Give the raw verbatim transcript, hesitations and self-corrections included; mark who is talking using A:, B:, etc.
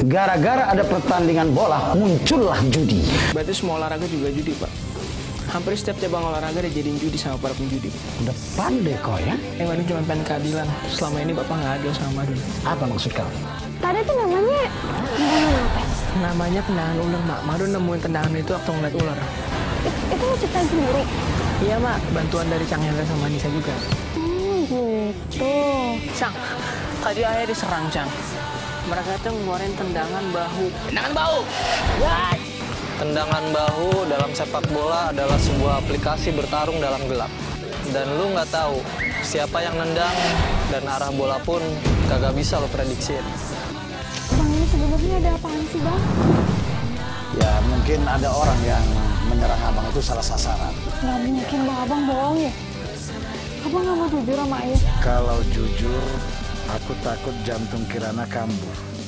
A: Gara-gara ada pertandingan bola, muncullah judi.
B: Berarti semua olahraga juga judi, Pak? Hampir setiap cabang olahraga dijadiin judi sama para penjudi.
A: Udah pandai kau ya?
B: Yang lain cuma pengen keadilan. Selama ini Bapak nggak adil sama Madun.
A: Apa maksud kau?
C: Tadi tuh namanya tendangan apa?
B: Namanya tendangan ular, Mak. Madun nemuin tendangan itu waktu ngeliat ular.
C: It, itu lo ciptain sendiri?
B: Iya, Mak. Bantuan dari Cang Hendra sama Nisa juga.
C: Hmm, gitu.
B: Cang, tadi ayah diserang, Cang. Mereka tuh ngeluarin tendangan bahu. Tendangan bahu! What?
D: Tendangan bahu dalam sepak bola adalah sebuah aplikasi bertarung dalam gelap. Dan lu nggak tahu siapa yang nendang dan arah bola pun kagak bisa lo prediksiin.
C: Bang, ini sebenarnya ada apaan sih, Bang?
A: Ya mungkin ada orang yang menyerang abang itu salah sasaran.
C: Nggak mungkin, Bang. Abang bohong ya? Abang nggak mau jujur sama ayah?
A: Kalau jujur, aku takut jantung Kirana kambuh.